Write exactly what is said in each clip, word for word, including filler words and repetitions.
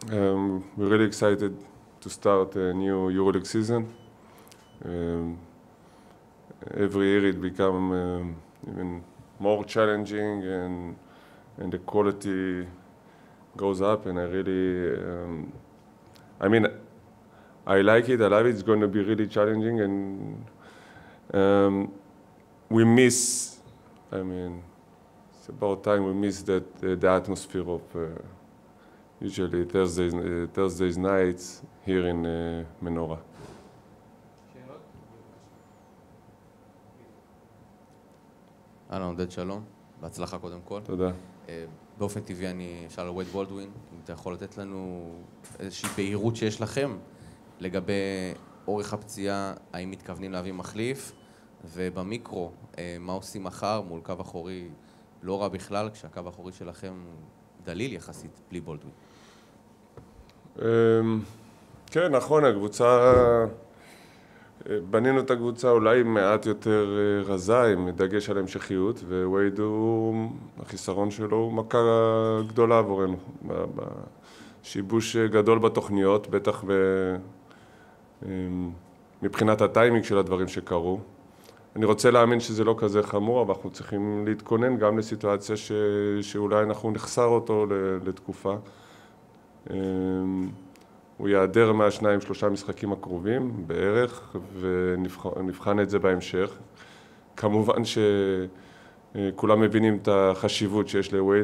Um, we're really excited to start a new EuroLeague season. Um, every year it becomes um, even more challenging, and and the quality goes up, and I really, um, I mean, I like it, I love it. It's going to be really challenging, and um, we miss, I mean, it's about time we miss that uh, the atmosphere of uh, usually Thursdays, uh, Thursdays nights here in uh, Menorah. אהלן, עודד, שלום. בהצלחה קודם כל. תודה. באופן טבעי אני אשאל על וייד בולדווין, אם אתה יכול לתת לנו איזושהי בהירות שיש לכם לגבי אורך הפציעה, האם מתכוונים להביא מחליף, ובמיקרו, מה עושים מחר מול קו אחורי לא רע בכלל, כשהקו האחורי שלכם דליל יחסית בלי בולדווין. כן, נכון, הקבוצה, בנינו את הקבוצה אולי מעט יותר רזה, עם דגש על המשכיות, ווייד הוא, החיסרון שלו הוא מכה גדולה עבורנו, שיבוש גדול בתוכניות, בטח ב... מבחינת הטיימינג של הדברים שקרו. אני רוצה להאמין שזה לא כזה חמור, אבל אנחנו צריכים להתכונן גם לסיטואציה ש... שאולי אנחנו נחסר אותו לתקופה. הוא יעדר מהשניים שלושה משחקים הקרובים בערך, ונבחן את זה בהמשך. כמובן שכולם מבינים את החשיבות שיש לווייד,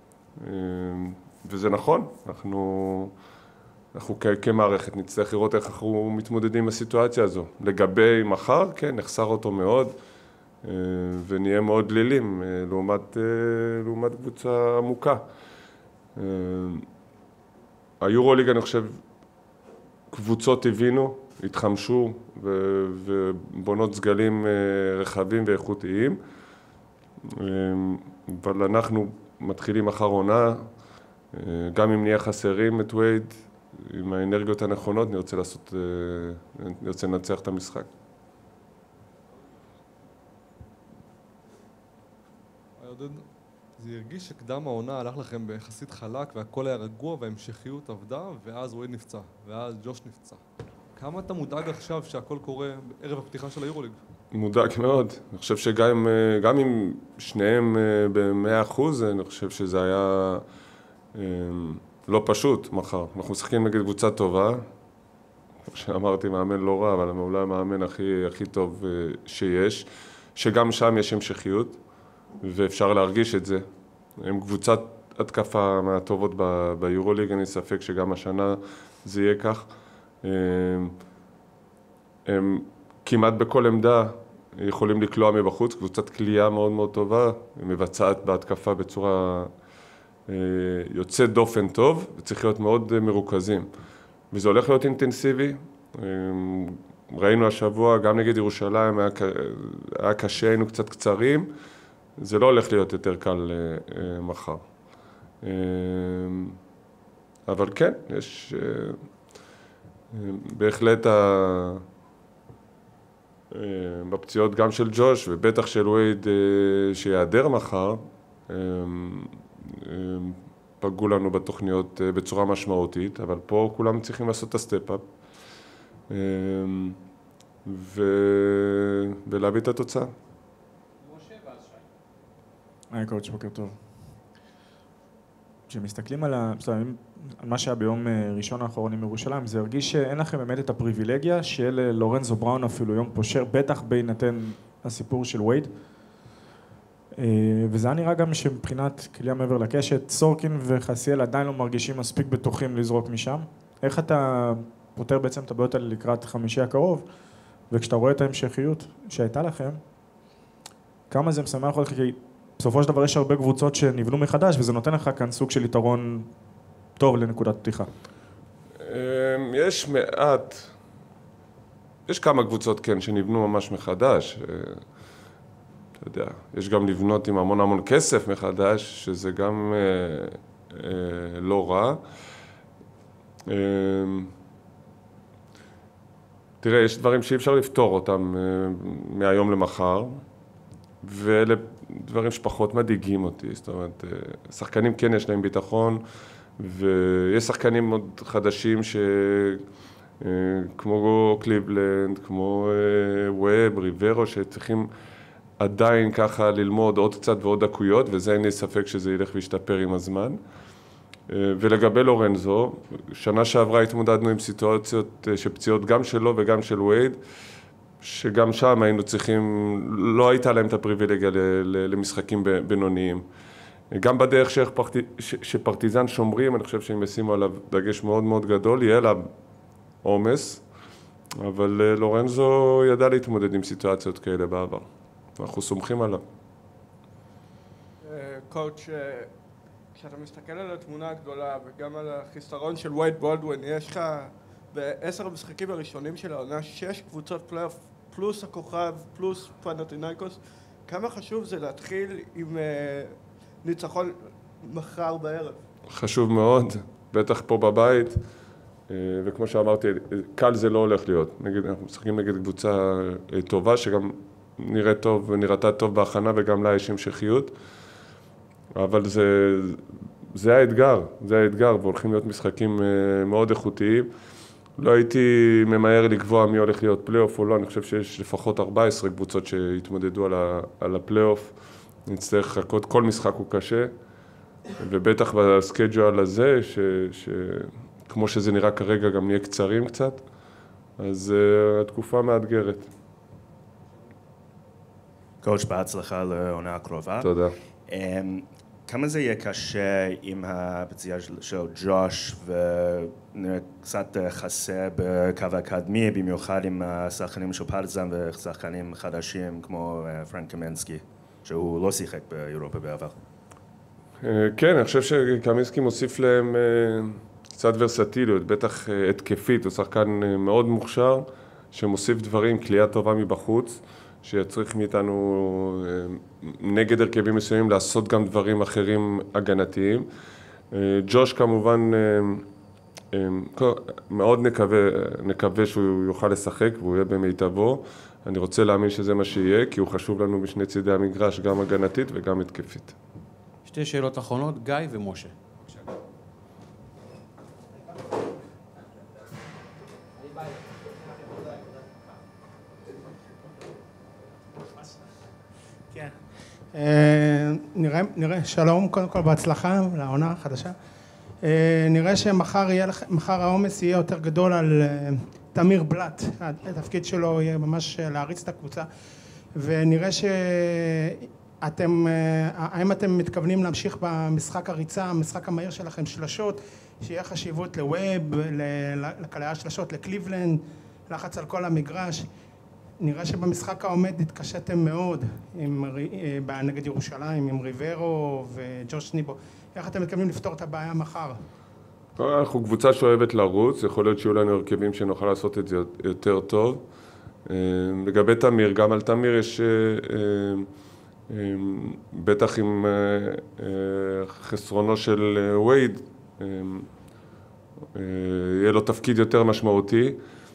וזה נכון, אנחנו, אנחנו כמערכת נצטרך לראות איך אנחנו מתמודדים בסיטואציה הזו. לגבי מחר, כן, נחסר אותו מאוד, ונהיה מאוד דלילים לעומת, לעומת קבוצה עמוקה. היורוליג, אני חושב, קבוצות הבינו, התחמשו ובונות סגלים רחבים ואיכותיים, אבל אנחנו מתחילים אחר עונה, גם אם נהיה חסרים את וייד, עם האנרגיות הנכונות, נרצה לעשות, נרצה לנצח את המשחק. עודד, זה הרגיש שקדם העונה הלך לכם ביחסית חלק והכל היה רגוע וההמשכיות עבדה, ואז וייד נפצע, ואז ג'וש נפצע. כמה אתה מודאג עכשיו שהכל קורה בערב הפתיחה של היורוליג? מודאג מאוד. אני חושב שגם גם אם שניהם ב-מאה אחוז, אני חושב שזה היה לא פשוט מחר. אנחנו משחקים נגד קבוצה טובה, כמו שאמרתי, מאמן לא רע, אבל אולי המאמן הכי, הכי טוב שיש, שגם שם יש המשכיות. ואפשר להרגיש את זה. הם קבוצת התקפה מהטובות ביורוליג, אני ספק שגם השנה זה יהיה כך. הם כמעט בכל עמדה יכולים לקלוע מבחוץ, קבוצת קליעה מאוד מאוד טובה, היא מבצעת בהתקפה בצורה יוצאת דופן טוב, וצריך להיות מאוד מרוכזים. וזה הולך להיות אינטנסיבי. ראינו השבוע, גם נגד ירושלים, היה, היה קשה, היינו קצת קצרים, זה לא הולך להיות יותר קל אה, מחר. אה, אבל כן, יש אה, אה, בהחלט ה... אה, בפציעות גם של ג'וש ובטח של וייד אה, שיעדר מחר, אה, אה, פגעו לנו בתוכניות אה, בצורה משמעותית, אבל פה כולם צריכים לעשות את הסטפ-אפ אה, ו... ולהביא את התוצאה. היי קואוץ', בוקר טוב. כשמסתכלים על, ה... על מה שהיה ביום ראשון האחרון עם ירושלים, זה הרגיש שאין לכם באמת את הפריבילגיה של לורנזו בראון אפילו יום פושר, בטח בהינתן הסיפור של וייד. וזה היה נראה גם שמבחינת קליעה מעבר לקשת, סורקין וחסיאל עדיין לא מרגישים מספיק בטוחים לזרוק משם. איך אתה פותר בעצם את הבעיות האלה לקראת חמישי הקרוב, וכשאתה רואה את ההמשכיות שהייתה לכם, כמה זה משמח אותך, כי בסופו של דבר יש הרבה קבוצות שנבנו מחדש, וזה נותן לך כאן סוג של יתרון טוב לנקודת פתיחה. יש מעט, יש כמה קבוצות כן שנבנו ממש מחדש. אתה יודע, יש גם לבנות עם המון המון כסף מחדש, שזה גם אה, אה, לא רע. אה, תראה, יש דברים שאי אפשר לפתור אותם אה, מהיום למחר, ואלה דברים שפחות מדאיגים אותי. זאת אומרת, שחקנים כן יש להם ביטחון, ויש שחקנים מאוד חדשים ש... כמו קליבלנד, כמו ווב, ריברו, שצריכים עדיין ככה ללמוד עוד קצת ועוד דקויות, וזה אין לי ספק שזה ילך וישתפר עם הזמן. ולגבי לורנזו, שנה שעברה התמודדנו עם סיטואציות שפציעות גם שלו וגם של וייד, שגם שם היינו צריכים, לא הייתה להם את הפריבילגיה למשחקים בינוניים. גם בדרך שפרטיזן שומרים, אני חושב שהם ישימו עליו דגש מאוד מאוד גדול, יהיה לה עומס, אבל לורנזו ידע להתמודד עם סיטואציות כאלה בעבר. אנחנו סומכים עליו. קואוץ', כשאתה מסתכל על התמונה הגדולה וגם על החיסרון של וייד בולדווין, יש לך בעשר המשחקים הראשונים של העונה שש קבוצות פלייאוף פלוס הכוכב פלוס פנתינייקוס. כמה חשוב זה להתחיל עם ניצחון מחר בערב? חשוב מאוד, בטח פה בבית, וכמו שאמרתי, קל זה לא הולך להיות. נגיד, אנחנו משחקים נגד קבוצה טובה שגם נראית טוב ונראתה טוב בהכנה וגם לה יש המשכיות, אבל זה, זה האתגר, זה האתגר, והולכים להיות משחקים מאוד איכותיים. לא הייתי ממהר לקבוע מי הולך להיות פלייאוף או לא, אני חושב שיש לפחות ארבע עשרה קבוצות שהתמודדו על, ה, על הפלייאוף. נצטרך לחכות, כל משחק הוא קשה, ובטח בסקייג'ואל הזה, ש, ש, כמו שזה נראה כרגע, גם נהיה קצרים קצת, אז uh, התקופה מאתגרת. קואוץ', בהצלחה לעונה הקרובה. תודה. Um, כמה זה יהיה קשה עם הפציעה של ג'וש וקצת חסר בקו האקדמי, במיוחד עם השחקנים של פרטיזן ושחקנים חדשים כמו פרנק קמינסקי, שהוא לא שיחק באירופה בעבר? כן, אני חושב שקמינסקי מוסיף להם קצת ורסטיליות, בטח התקפית, הוא שחקן מאוד מוכשר, שמוסיף דברים, כלייה טובה מבחוץ, שיצריך מאיתנו נגד הרכבים מסוימים לעשות גם דברים אחרים הגנתיים. ג'וש כמובן, מאוד נקווה, נקווה שהוא יוכל לשחק והוא יהיה במיטבו. אני רוצה להאמין שזה מה שיהיה, כי הוא חשוב לנו בשני צידי המגרש, גם הגנתית וגם התקפית. שתי שאלות אחרונות, גיא ומשה. נראה, נראה, שלום, קודם כל בהצלחה לעונה החדשה. נראה שמחר יהיה, מחר העומס יהיה יותר גדול על תמיר בלט, התפקיד שלו יהיה ממש להריץ את הקבוצה, ונראה שאתם, האם אתם מתכוונים להמשיך במשחק הריצה, המשחק המהיר שלכם, שלשות, שיהיה חשיבות לווב, לקלעי שלשות, לקליבלנד, לחץ על כל המגרש. נראה שבמשחק העומד התקשתם מאוד עם, נגד ירושלים, עם ריברו וג'וש ניבו. איך אתם מתכוונים לפתור את הבעיה מחר? אנחנו קבוצה שאוהבת לרוץ, יכול להיות שיהיו לנו הרכבים שנוכל לעשות את זה יותר טוב. לגבי תמיר, גם על תמיר יש, בטח עם חסרונו של וייד, יהיה לו תפקיד יותר משמעותי.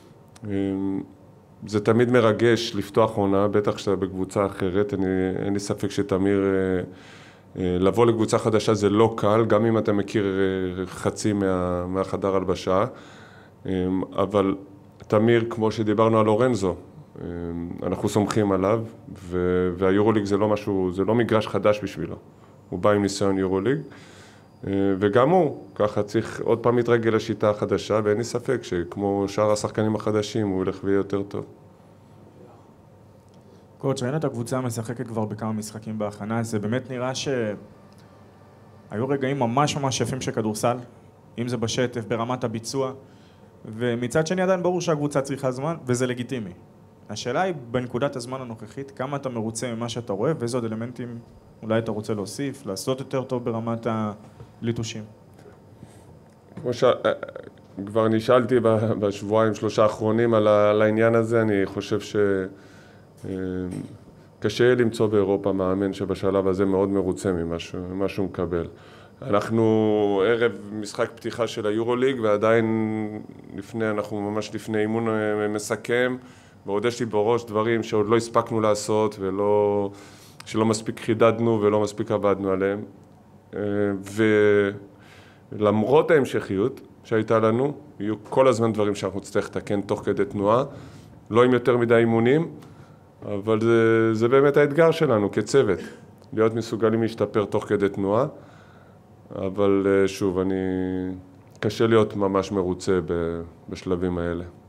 זה תמיד מרגש לפתוח עונה, בטח כשאתה בקבוצה אחרת, אני, אין לי ספק שתמיר, לבוא לקבוצה חדשה זה לא קל, גם אם אתה מכיר חצי מה, מהחדר הלבשה, אבל תמיר, כמו שדיברנו על לורנזו, אנחנו סומכים עליו, והיורוליג זה לא משהו, זה לא מגרש חדש בשבילו, הוא בא עם ניסיון יורוליג, וגם הוא, ככה צריך עוד פעם להתרגל לשיטה החדשה, ואין לי ספק שכמו שאר השחקנים החדשים, הוא ילך ויהיה יותר טוב. קואוץ', ראינו את הקבוצה משחקת כבר בכמה משחקים בהכנה, זה באמת נראה שהיו רגעים ממש ממש יפים של כדורסל, אם זה בשטף, ברמת הביצוע, ומצד שני עדיין ברור שהקבוצה צריכה זמן, וזה לגיטימי. השאלה היא, בנקודת הזמן הנוכחית, כמה אתה מרוצה ממה שאתה רואה, ואיזה עוד אלמנטים אולי אתה רוצה להוסיף, לעשות יותר טוב ברמת הליטושים. כמו שכבר נשאלתי בשבועיים, שלושה האחרונים על העניין הזה, אני חושב שקשה למצוא באירופה מאמן שבשלב הזה מאוד מרוצה ממה שהוא מקבל. אנחנו ערב משחק פתיחה של היורוליג, ועדיין לפני, אנחנו ממש לפני אימון מסכם, ועוד יש לי בראש דברים שעוד לא הספקנו לעשות, ולא, שלא מספיק חידדנו ולא מספיק עבדנו עליהם. ו, למרות ההמשכיות שהייתה לנו, יהיו כל הזמן דברים שאנחנו נצטרך לתקן תוך כדי תנועה, לא עם יותר מדי אימונים, אבל זה, זה באמת האתגר שלנו כצוות, להיות מסוגלים להשתפר תוך כדי תנועה, אבל שוב, אני קשה להיות ממש מרוצה בשלבים האלה.